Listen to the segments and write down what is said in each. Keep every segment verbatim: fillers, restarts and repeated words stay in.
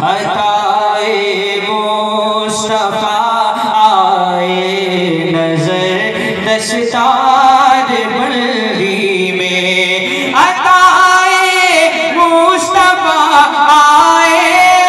عطائے مصطفیٰ آئے نظر دستار بندی میں عطائے مصطفیٰ آئے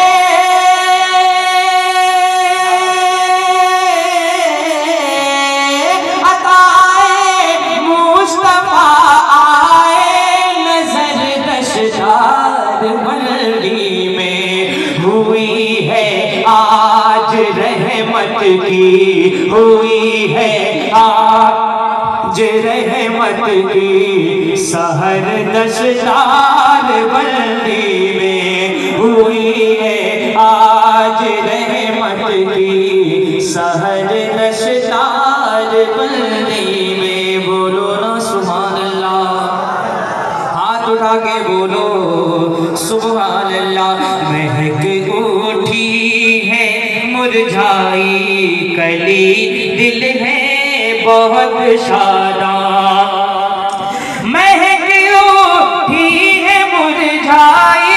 کی ہوئی ہے آج رحمت کی سحر دستار بندی میں ہوئی ہے آج رحمت کی سحر دستار بندی میں بولو نا سبحان اللہ ہاتھ اٹھا کے بولو سبحان اللہ مہک اٹھی ہے مرجھائی کلی دل ہے بہت شاداں مہک اٹھی ہے مرجھائی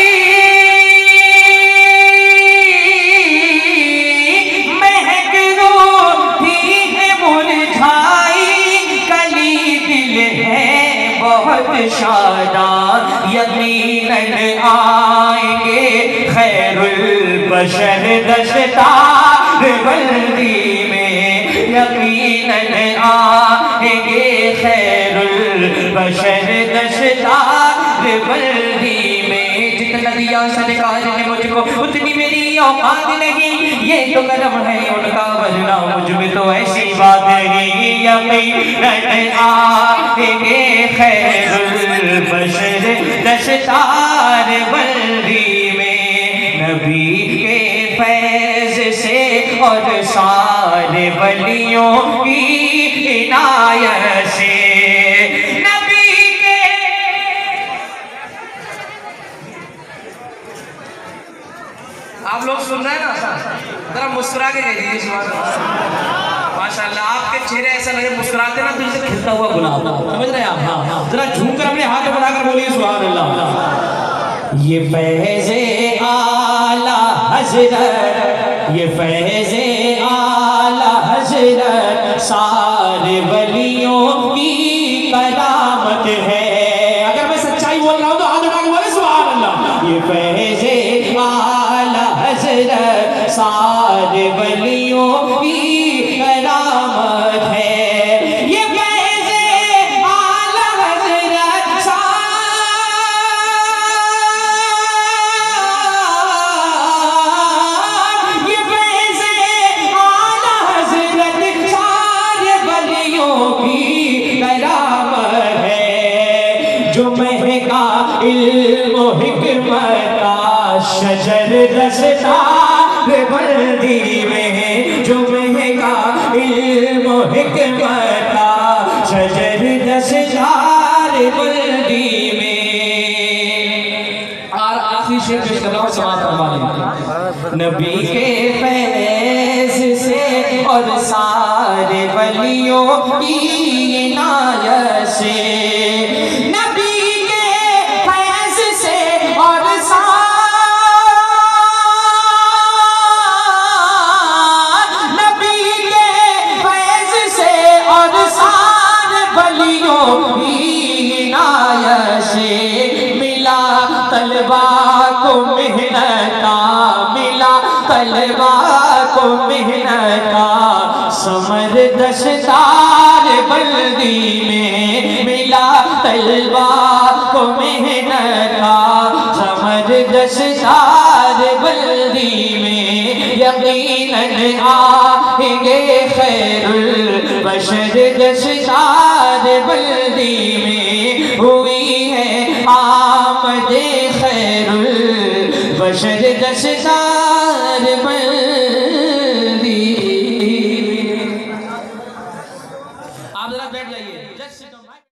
مہک اٹھی ہے مرجھائی کلی دل ہے بہت شاداں یقیناً آئیں گے خیر البشر دستار بندی میں یقیناً آئیں گے خیر البشر دستار بندی میں جتنا دیا سرکار نے مجھ کو اتنی میری اوقات نہیں یہ تو کرم ہے ان کا ورنہ مجھ میں تو ایسی بات نہیں یقیناً آئیں گے خیر البشر دستار بندی میں نبی کے فیض سے اور سارے ولیوں کی عنایت سے نبی کے آپ لوگ سن رہے ہیں نا ذرا مسکرا کے کہہ دیجیے سبحان اللہ ماشاءاللہ آپ کے چہرے ایسا لگے مسکراتے نا دل سے کھلتا ہوا گلاب سمجھ رہے ہیں آپ ذرا جھوم کر اپنے ہاتھ بڑھا کر بولیے سبحان اللہ یہ فیض اعلیٰ حضرت یہ فیض اعلیٰ حضرت سارے ولیوں کی کرامت ہے اگر میں سچائی بول رہا ہوں تو ہاتھ اٹھا کے بولے سبحان اللہ یہ فیض اعلیٰ حضرت سارے ولیوں کی کرامت ہے علم و حکمت کا شجر دستار بندی میں جو مہنگا علم و حکمت کا شجر دستار بندی میں اور آخری شعر پیش کر رہا ہوں سماعت فرما لیں نبی کے فیض سے اور سارے ولیوں کی عنایت سے طلبہ کو محنتا ملا طلبہ کو محنتا ثمر دستار بندی میں ملا طلبہ کو محنتا ثمر دستار بندی میں یقیناً آئیں گے خیر البشر دستار بندی میں ہوئی ہے آمد خیر البشر دستار بندی